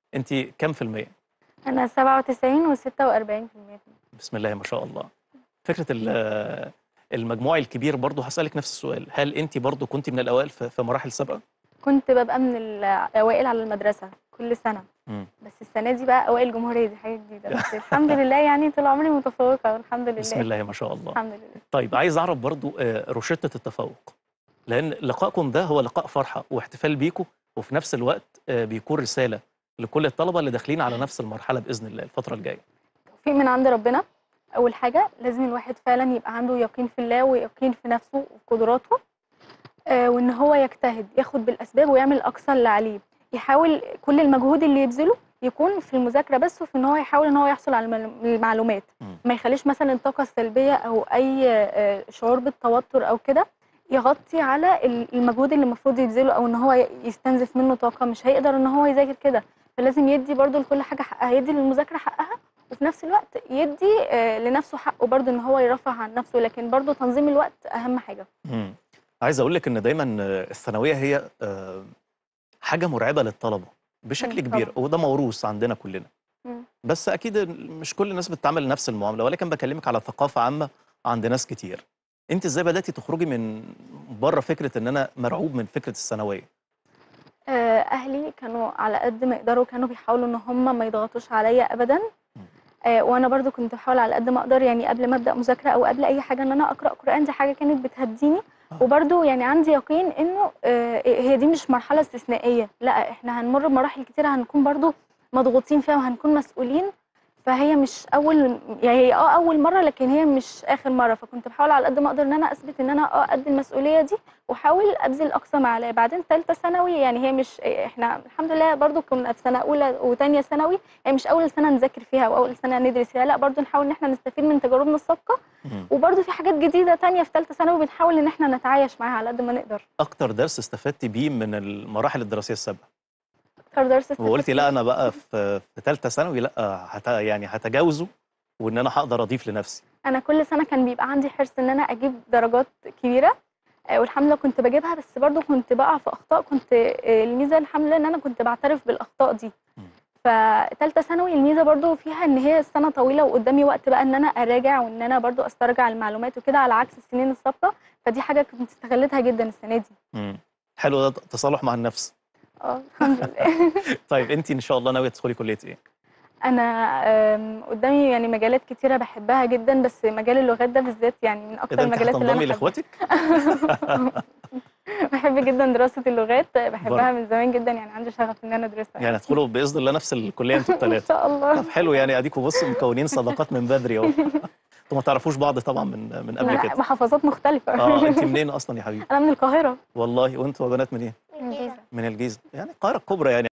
أنتِ كام في المِيّة؟ أنا 97 و46%. بسم الله ما شاء الله. فكرة المجموع الكبير برضه هاسألِك نفس السؤال، هل أنتِ برضه كنتِ من الأوائل في مراحل سابقة؟ كنت بابقى من الأوائل على المدرسة كل سنة، إمم. بس السنة دي بقى أوائل جمهورية، دي حاجة جديدة، بس الحمد لله يعني طول عمري متفوقة والحمد بسم لله. الله ما شاء الله. الحمد لله. طيب عايز أعرف برضه روشتة التفوق، لأن لقائكم ده هو لقاء فرحة واحتفال بيكم، وفي نفس الوقت بيكون رسالة لكل الطلبة اللي داخلين على نفس المرحلة بإذن الله الفترة الجاية. توفيق من عند ربنا. أول حاجة لازم الواحد فعلًا يبقى عنده يقين في الله ويقين في نفسه وفي قدراته، وإن هو يجتهد، ياخد بالأسباب ويعمل أقصى اللي عليه، يحاول كل المجهود اللي يبذله يكون في المذاكرة بس، وفي إن هو يحاول إن هو يحصل على المعلومات، إمم. ما يخلّيش مثلًا الطاقة السلبية أو أي شعور بالتوتر أو كده يغطي على المجهود اللي المفروض يبذله، أو إن هو يستنزف منه طاقة، مش هيقدر إن هو يذاكر كده، فلازم يدّي برضه لكل حاجة حقها، يدّي للمذاكرة حقها، وفي نفس الوقت يدّي لنفسه حقه برضه إن هو يرفّه عن نفسه، لكن برضه تنظيم الوقت أهم حاجة. إمم. عايز أقول لِك إن دايمًا الثانوية هي حاجة مرعبة للطلبة بشكل كبير، طبعًا. وده موروث عندنا كلنا. إمم. بس أكيد مش كل الناس بتتعامل نفس المعاملة، ولكن باكلمِك على ثقافة عامة عند ناس كتير. أنتِ إزاي بدأتِ تخرجي من برّه فكرة إن أنا مرعوب من فكرة الثانوية؟ أهلي كانوا على قد ما يقدروا كانوا بيحاولوا إن هم ما يضغطوش عليّا أبدًا، إمم. وأنا برضه كنت باحاول على قد ما أقدر يعني قبل ما أبدأ مذاكرة أو قبل أي حاجة إن أنا أقرأ قرآن، دي حاجة كانت بتهدّيني، آه. وبرضه يعني عندي يقين إنه هي دي مش مرحلة استثنائية، لأ إحنا هنمُر بمراحل كتيرة هنكون برضه مضغوطين فيها وهنكون مسؤولين، فهي مش يعني هي أول مرّة لكن هي مش آخر مرّة، فكنت باحاول على قد ما أقدر إن أنا أثبت إن أنا قد المسؤولية دي، واحاول أبذل أقصى ما عليّا. بعدين تالتة ثانوي يعني هي مش إحنا الحمد لله برضه كنا في سنة أولى وتانية ثانوي، هي مش أول سنة نذاكر فيها أو أول سنة ندرس فيها، لأ برضه نحاول إن إحنا نستفيد من تجاربنا السابقة، إمم. وبرضه في حاجات جديدة تانية في تالتة ثانوي بنحاول إن إحنا نتعايش معاها على قد ما نقدر. أكتر درس استفدتِ بيه من المراحل الدراسية السابقة، أكتر درس وقُلتِ استفدت لأ أنا بقى في تالتة ثانوي لأ يعني هاتجاوزه، وإن أنا هاقدر أضيف لنفسي؟ أنا كل سنة كان بيبقى عندي حرص إن أنا أجيب درجات كبيرة، والحمد لله كنت باجيبها، بس برضه كنت باقع في أخطاء، كنت الميزة الحمد لله إن أنا كنت باعترف بالأخطاء دي. إمم. فتالتة ثانوي الميزة برضه فيها إن هي السنة طويلة وقدّامي وقت بقى إن أنا أراجع وإن أنا برضه أسترجع المعلومات وكده على عكس السنين السابقة، فدي حاجة كنت استغلّيتها جدًا السنة دي. إمم. حلو ده تصالح مع النفس. الحمد لله. طيب أنتِ إن شاء الله ناوية تدخلي كلية إيه؟ أنا قدّامي يعني مجالات كتيرة باحبها جدًا، بس مجال اللغات ده بالذات يعني من إيه أكتر ده أنتِ المجالات اللي أنا هتنضمي حاباها. لإخواتِك؟ باحب جدًا دراسة اللغات، برضه. باحبها من زمان جدًا، يعني عندي شغف إن أنا أدرسها يعني يعني. هتدخلوا بإذن الله نفس الكلية أنتم إن ال3. شاء الله. طب حلو يعني أديكم بُصّوا مكوّنين صداقات من بدري أهو. أنتم ما تعرفوش بعض طبعًا من قبل لأ، كده. محافظات مختلفة. أنتِ منين أصلًا يا حبيبي؟ أنا من القاهرة. والله وأنتم يا بنات منين؟ من الجيزة. من الجيزة، يعني القاهرة الكبرى يعني.